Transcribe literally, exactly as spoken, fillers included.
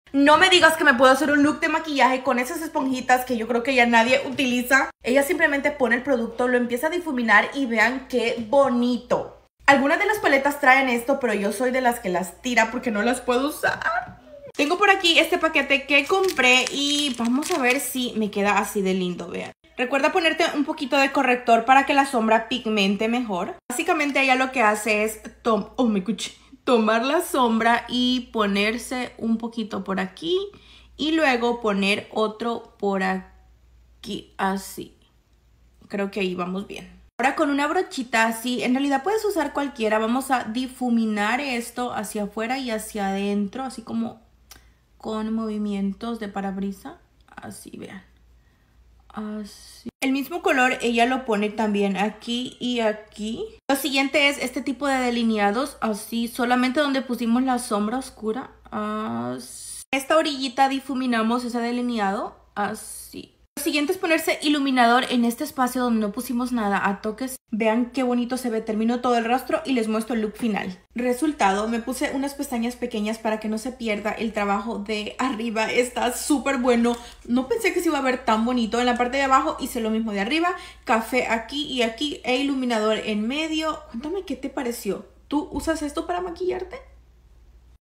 No me digas que me puedo hacer un look de maquillaje con esas esponjitas que yo creo que ya nadie utiliza. Ella simplemente pone el producto, lo empieza a difuminar y vean qué bonito. Algunas de las paletas traen esto, pero yo soy de las que las tira porque no las puedo usar. Tengo por aquí este paquete que compré y vamos a ver si me queda así de lindo, vean. Recuerda ponerte un poquito de corrector para que la sombra pigmente mejor. Básicamente ella lo que hace es tom oh, me escuché. tomar la sombra y ponerse un poquito por aquí y luego poner otro por aquí, así. Creo que ahí vamos bien. Ahora con una brochita así, en realidad puedes usar cualquiera, vamos a difuminar esto hacia afuera y hacia adentro, así como con movimientos de parabrisa, así vean. Así. El mismo color ella lo pone también aquí y aquí. Lo siguiente es este tipo de delineados, así, solamente donde pusimos la sombra oscura. Así. Esta orillita difuminamos ese delineado, así. Lo siguiente es ponerse iluminador en este espacio donde no pusimos nada a toques. Vean qué bonito se ve, termino todo el rostro y les muestro el look final. Resultado, me puse unas pestañas pequeñas para que no se pierda el trabajo de arriba. Está súper bueno, no pensé que se iba a ver tan bonito. En la parte de abajo hice lo mismo de arriba, café aquí y aquí e iluminador en medio. Cuéntame qué te pareció. ¿Tú usas esto para maquillarte?